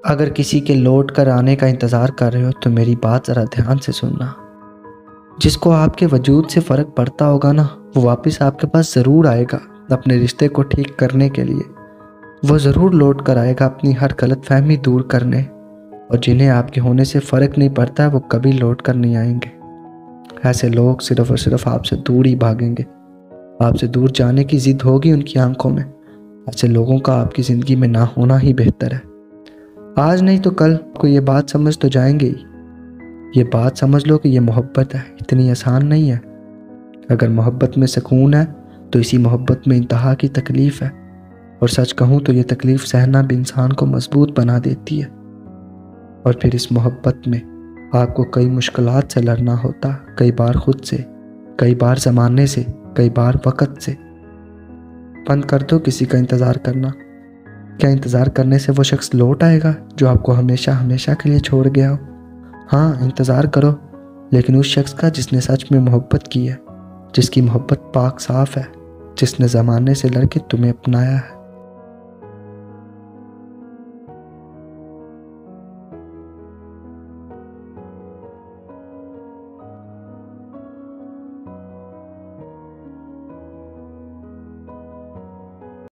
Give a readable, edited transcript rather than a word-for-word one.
अगर किसी के लौट कर आने का इंतज़ार कर रहे हो तो मेरी बात ज़रा ध्यान से सुनना। जिसको आपके वजूद से फ़र्क पड़ता होगा ना, वो वापस आपके पास ज़रूर आएगा अपने रिश्ते को ठीक करने के लिए। वो ज़रूर लौट कर आएगा अपनी हर गलतफहमी दूर करने। और जिन्हें आपके होने से फ़र्क नहीं पड़ता वो कभी लौट कर नहीं आएंगे। ऐसे लोग सिर्फ़ और सिर्फ आपसे दूर ही भागेंगे। आपसे दूर जाने की ज़िद होगी उनकी आंखों में। ऐसे लोगों का आपकी ज़िंदगी में ना होना ही बेहतर है। आज नहीं तो कल को ये बात समझ तो जाएंगे ही। ये बात समझ लो कि ये मोहब्बत है, इतनी आसान नहीं है। अगर मोहब्बत में सुकून है तो इसी मोहब्बत में इंतहा की तकलीफ़ है। और सच कहूँ तो ये तकलीफ़ सहना भी इंसान को मजबूत बना देती है। और फिर इस मोहब्बत में आपको कई मुश्किलात से लड़ना होता, कई बार खुद से, कई बार ज़माने से, कई बार वक़्त से। बंद कर दो किसी का इंतज़ार करना। क्या इंतज़ार करने से वो शख्स लौट आएगा जो आपको हमेशा हमेशा के लिए छोड़ गया हो? हाँ, इंतज़ार करो, लेकिन उस शख्स का जिसने सच में मोहब्बत की है, जिसकी मोहब्बत पाक साफ़ है, जिसने ज़माने से लड़ के तुम्हें अपनाया है।